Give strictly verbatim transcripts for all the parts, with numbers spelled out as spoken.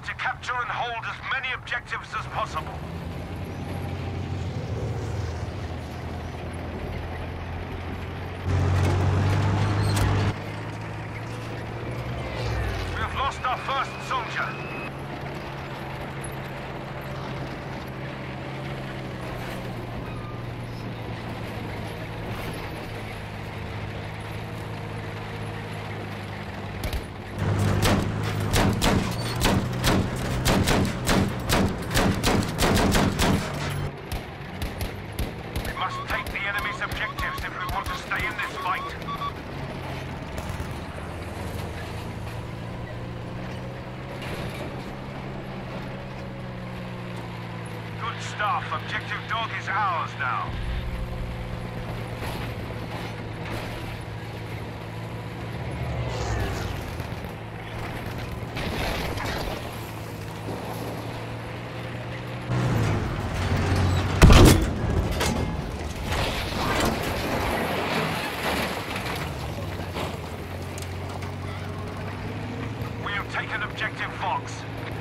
need to capture and hold as many objectives as possible. We have lost our first soldier. Staff, objective dog is ours now. We have taken objective Fox.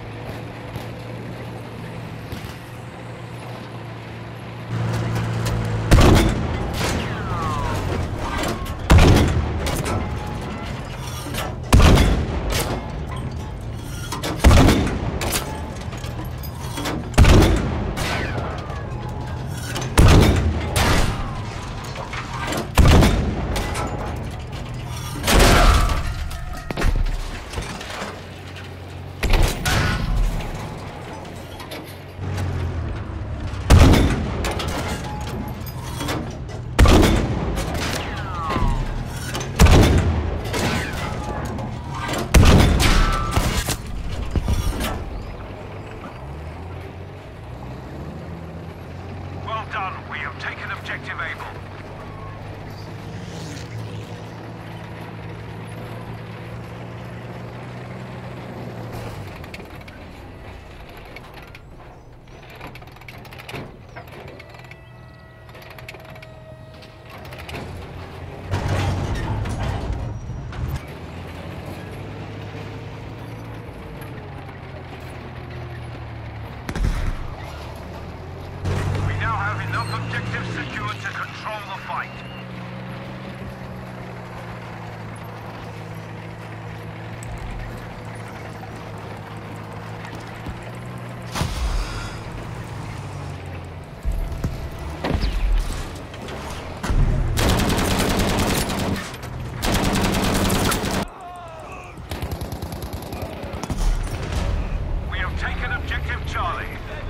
Done. We have taken objective Able. Enough objectives secured to control the fight. We have taken objective Charlie.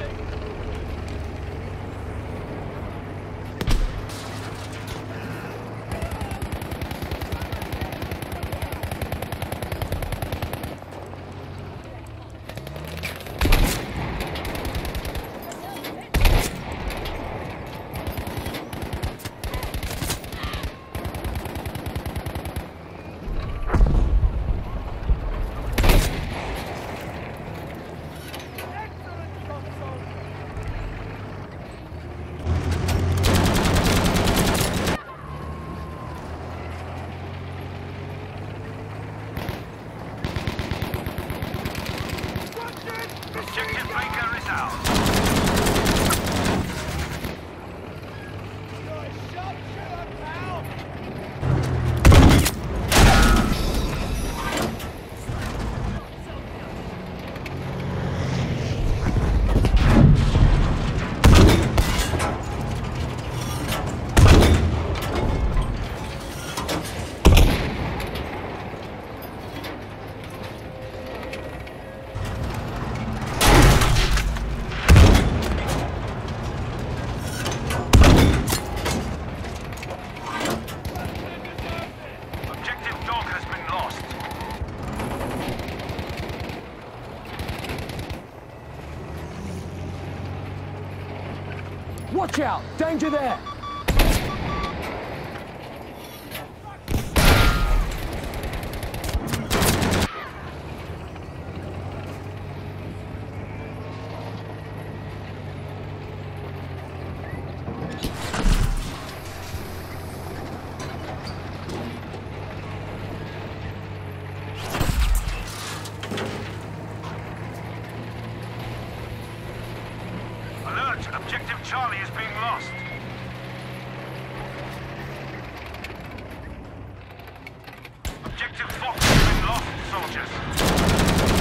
Objective Baker is out. Watch out! Danger there! Alert! Objective Charlie is being lost. Objective Fox has been lost, soldiers.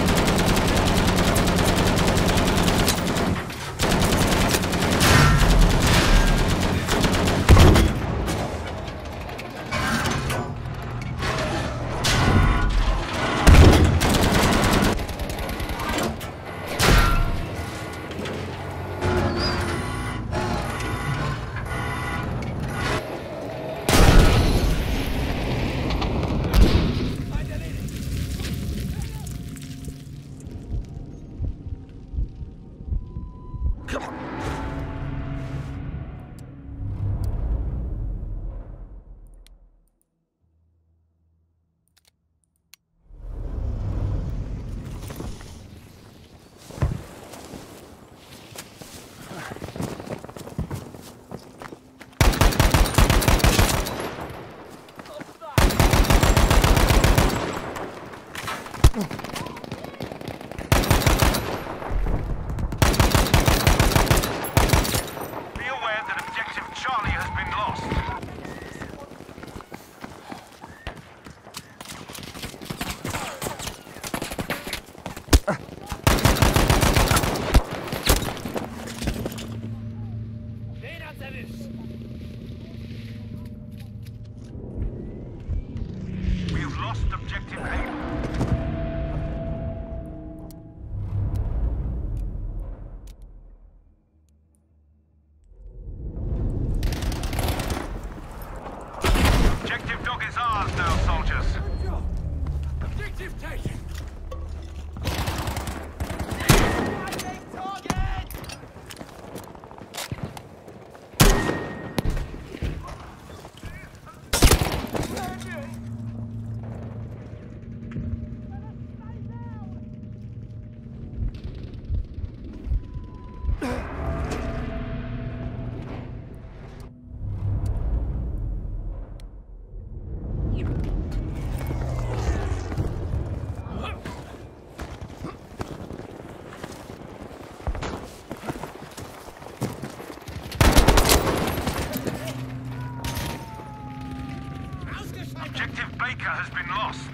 Has been lost.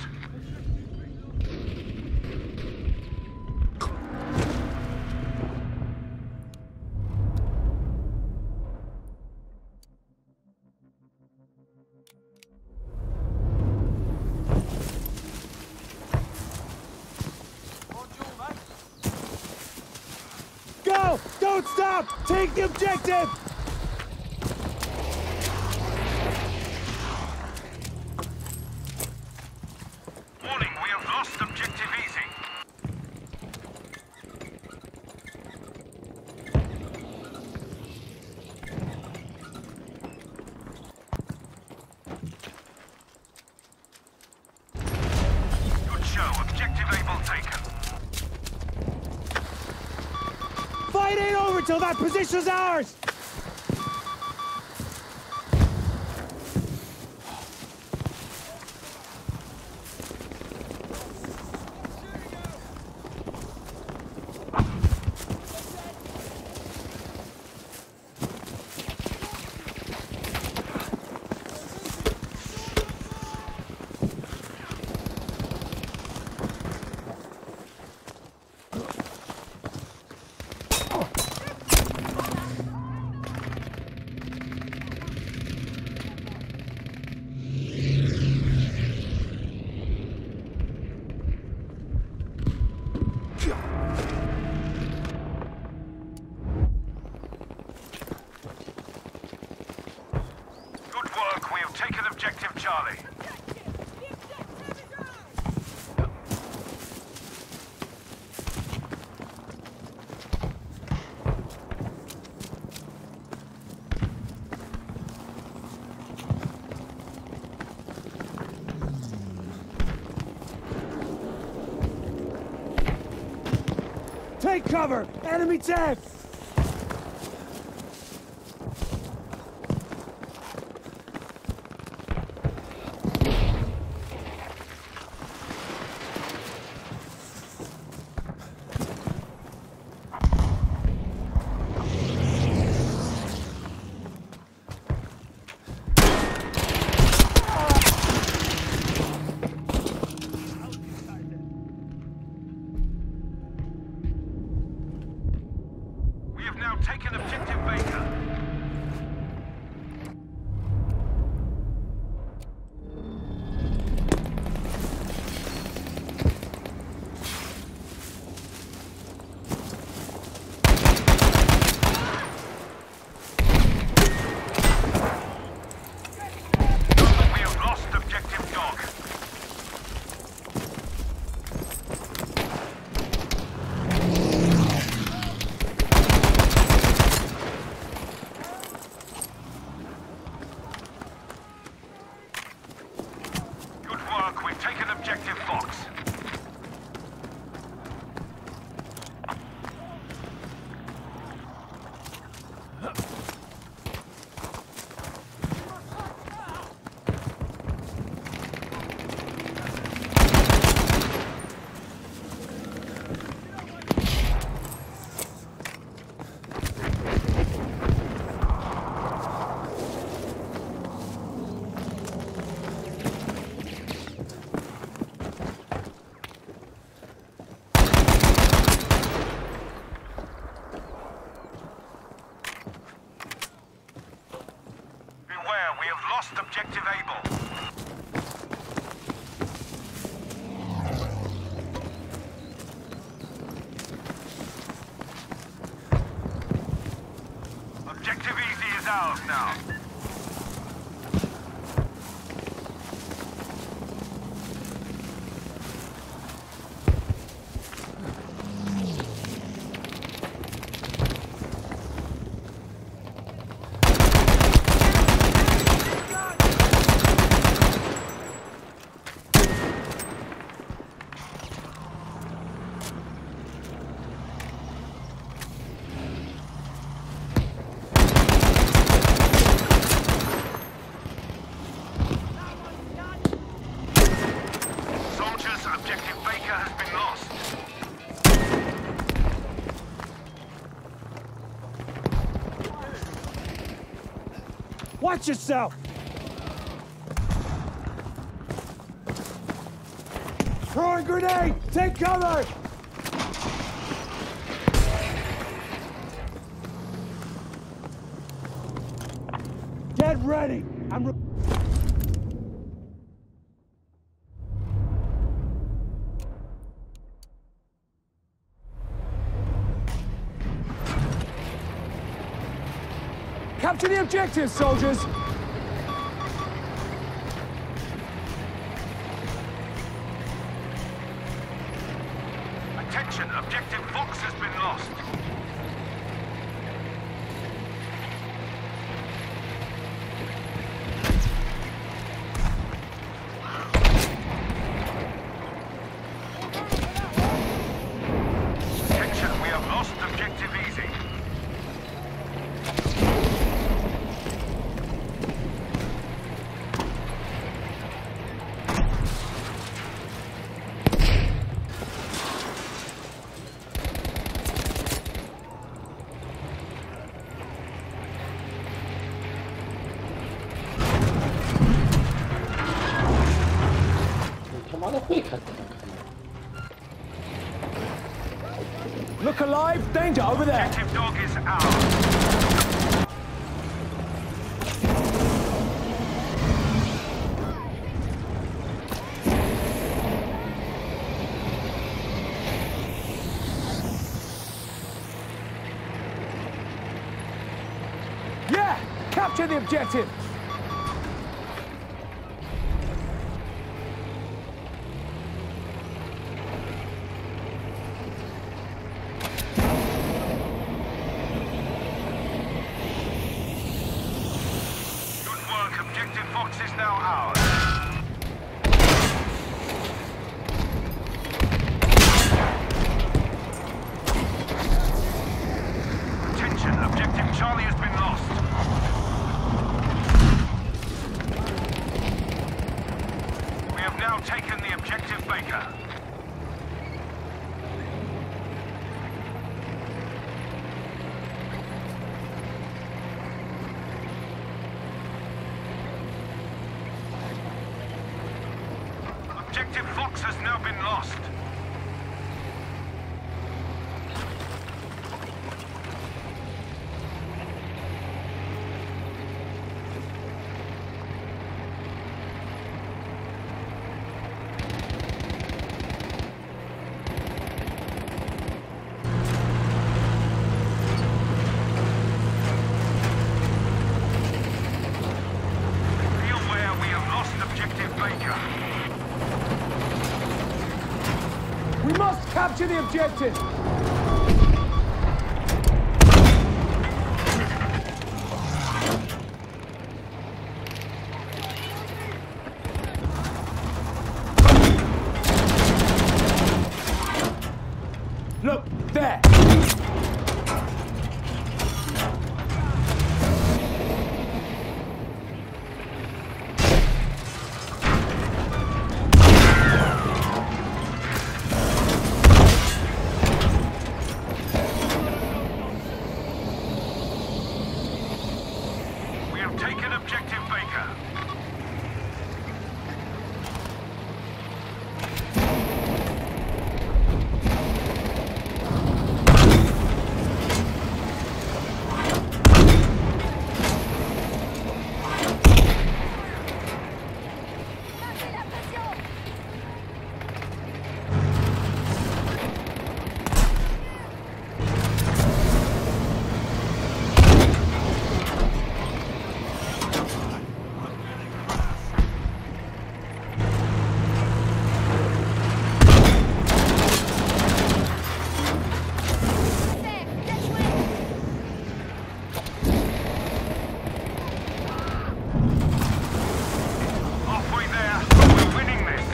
Go! Don't stop! Take the objective! Fight ain't over till that position's ours! Taken objective Charlie. Take cover! Enemy tank! now taken objective Baker. We have lost objective Dog. We've taken objective Fox. We have lost objective Able. Objective Easy is ours now. Objective Baker has been lost. Watch yourself! Throwing grenade! Take cover! Get ready! I'm re Capture the objective, soldiers! Attention, objective Fox has been lost. Attention, we have lost objective Easy. Look alive! Danger over there! Objective Dog is ours. Yeah! Capture the objective! Objective Fox is now ours. Attention, objective Charlie has been lost. We have now taken the objective Baker. Objective Fox has now been lost. the objective! Look, there! We have taken objective Baker. Halfway there, we're winning this.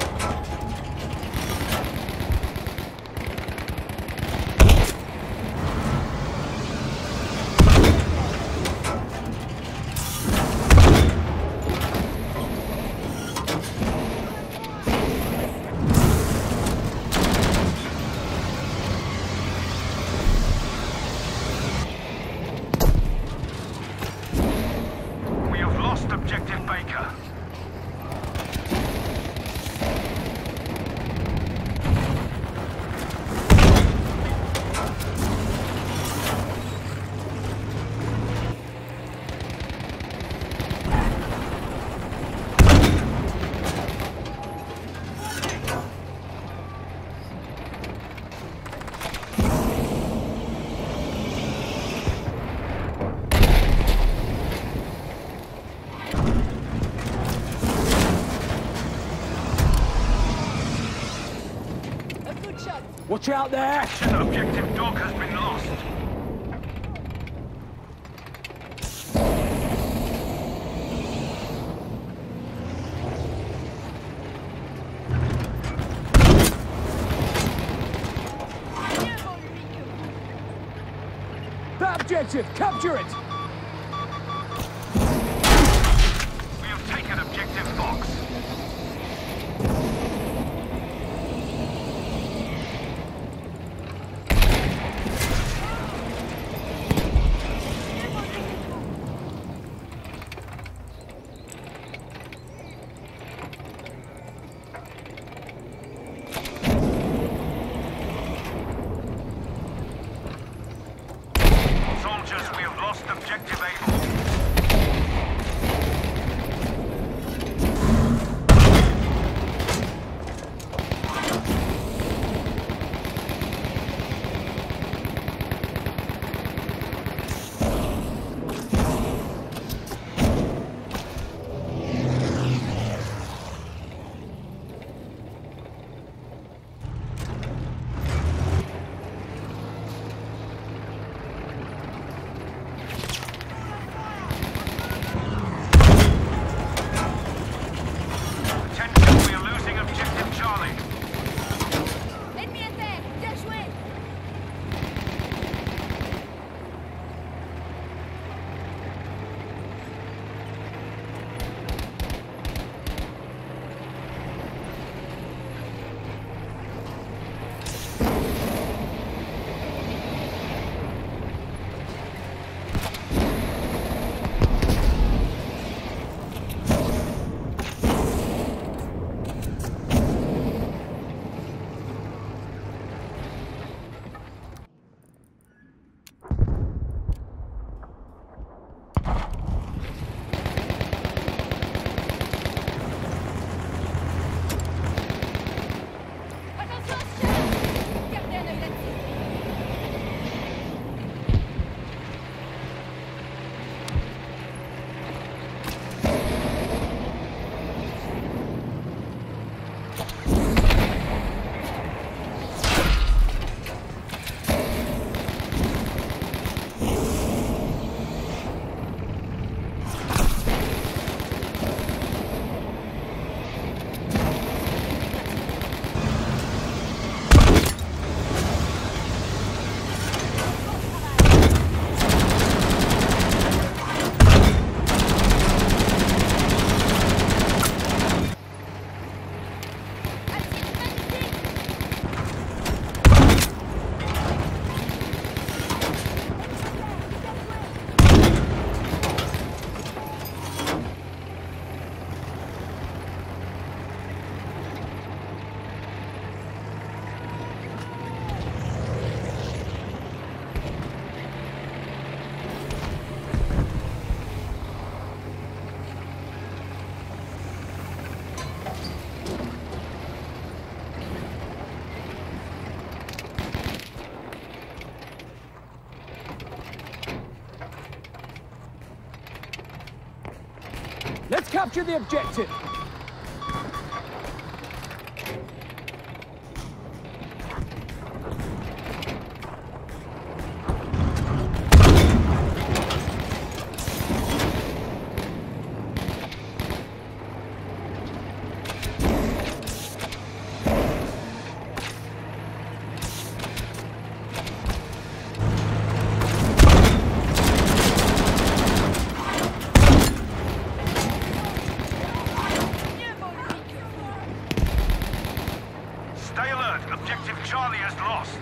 We have lost objective Baker. Watch out there! Objective Dog has been lost. That objective! Capture it! We have taken objective Fox. Soldiers, we have lost objective Able. Let's capture the objective. Stay alert. Objective Charlie is lost.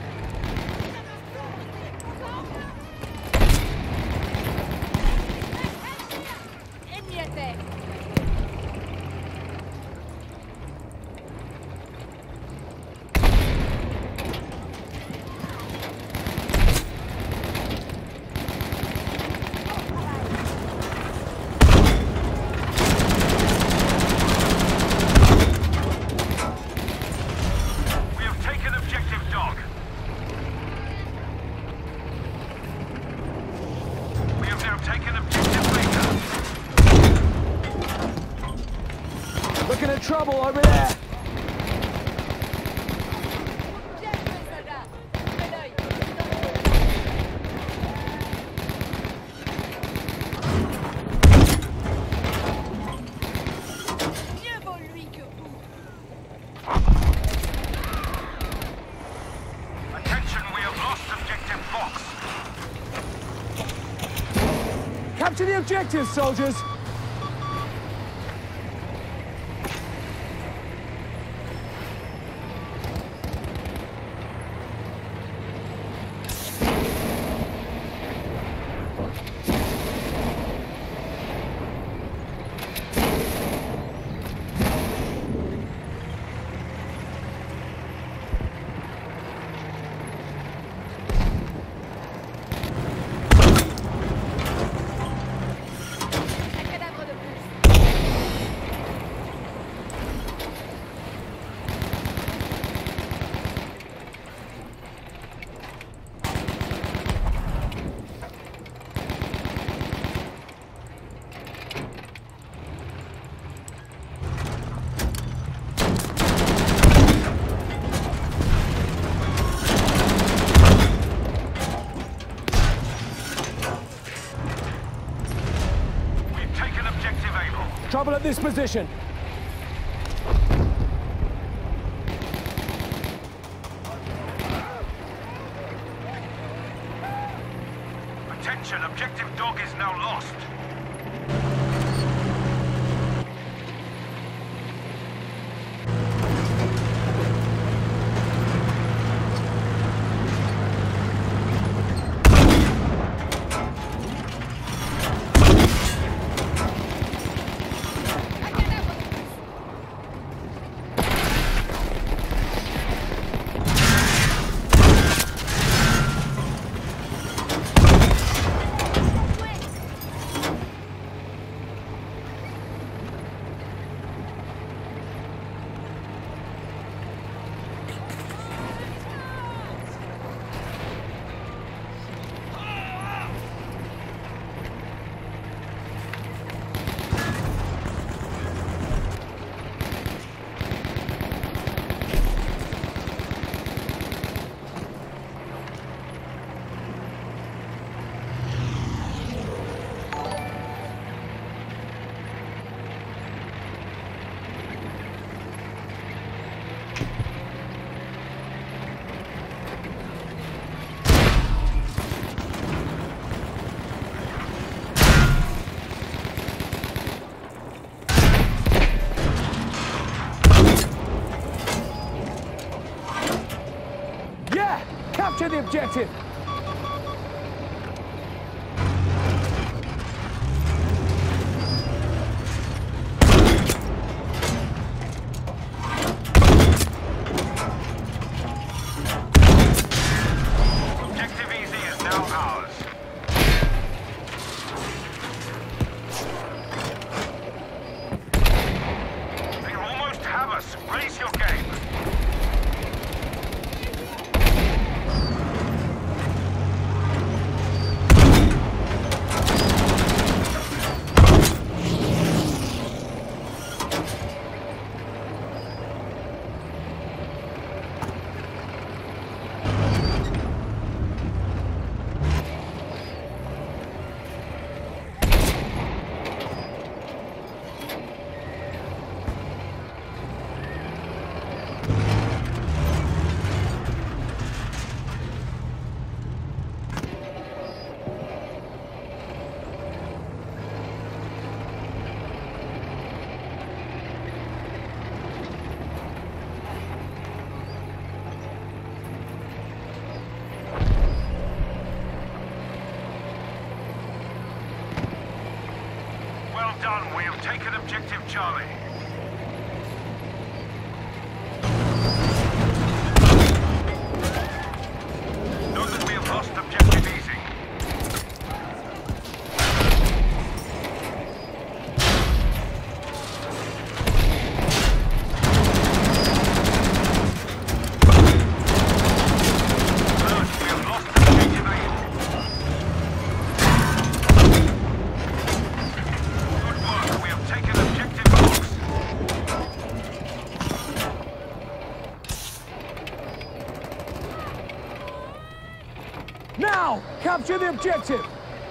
We have taken objective Dog. We have now taken objective Baker. Looking at trouble over there. Attention, we have lost objective Fox. Capture the objective, soldiers. We've taken objective Able. Trouble at this position. Attention, objective Dog is now lost. Capture the objective! Objective Easy is now ours. They almost have us. Raise your game. done. We have taken objective Charlie. Note that we have lost objective easy. Now, capture the objective!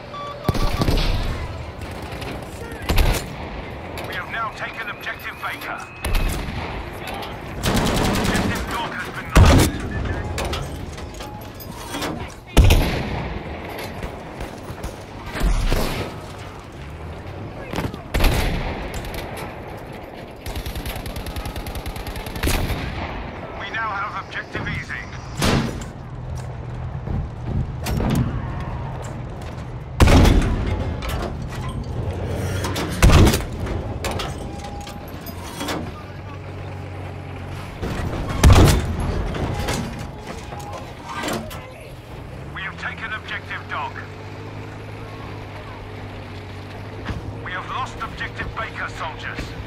We have now taken objective Baker. Objective Dog has been lost. We now have objective easy. Taken objective Dog. We have lost objective Baker, soldiers.